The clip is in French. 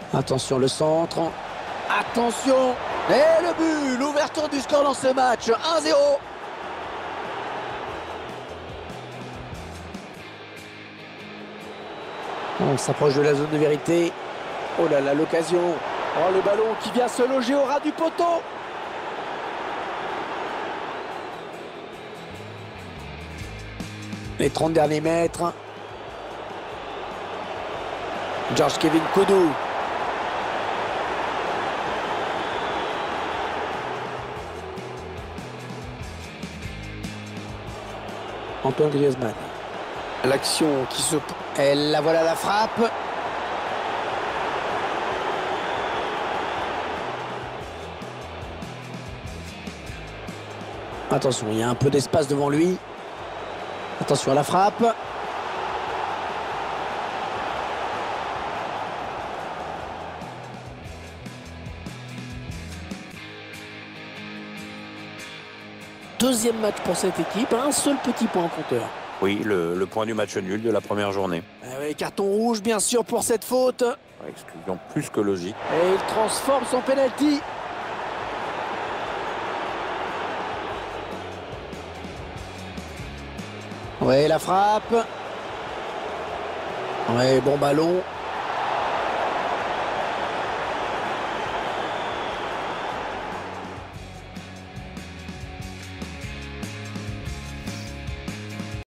Attention le centre. Attention. Et le but, l'ouverture du score dans ce match. 1-0. On s'approche de la zone de vérité. Oh là là, l'occasion. Oh, le ballon qui vient se loger au ras du poteau. Les 30 derniers mètres. George Kevin Koudou. Antoine Griezmann. L'action qui se... Et la voilà la frappe. Attention, il y a un peu d'espace devant lui. Attention à la frappe. Deuxième match pour cette équipe, un seul petit point en compteur. Oui, le point du match nul de la première journée. Carton rouge bien sûr pour cette faute. Exclusion plus que logique. Et il transforme son penalty. Ouais, la frappe. Ouais, bon ballon.